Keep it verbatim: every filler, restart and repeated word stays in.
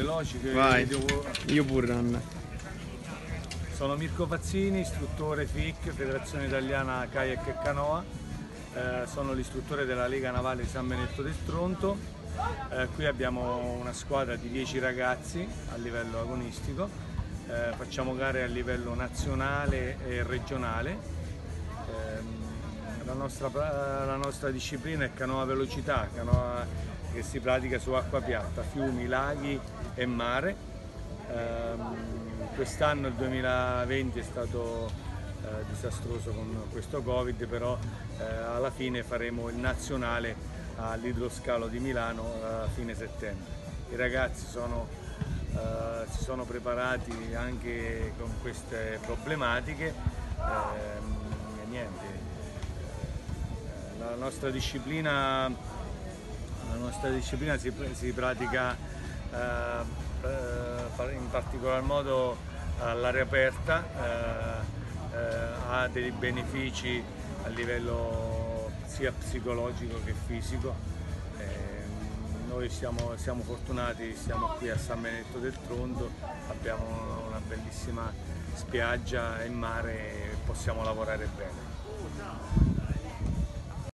veloci che Vai, devo... io pure Anna. Sono Mirko Pazzini, istruttore F I C, Federazione Italiana Kayak e Canoa. Eh, sono l'istruttore della Lega Navale San Benedetto del Tronto. Eh, qui abbiamo una squadra di dieci ragazzi a livello agonistico. Eh, facciamo gare a livello nazionale e regionale. Eh, la, nostra, la nostra disciplina è canoa velocità, canoa che si pratica su acqua piatta, fiumi, laghi e mare. Eh, Quest'anno, il duemilaventi, è stato eh, disastroso con questo Covid, però eh, alla fine faremo il nazionale all'idroscalo di Milano a fine settembre. I ragazzi sono, eh, si sono preparati anche con queste problematiche eh, e niente. La nostra disciplina, la nostra disciplina si, si pratica eh, in particolar modo all'aria aperta, eh, eh, ha dei benefici a livello sia psicologico che fisico. Eh, noi siamo, siamo fortunati, siamo qui a San Benedetto del Tronto, abbiamo una bellissima spiaggia e mare e possiamo lavorare bene.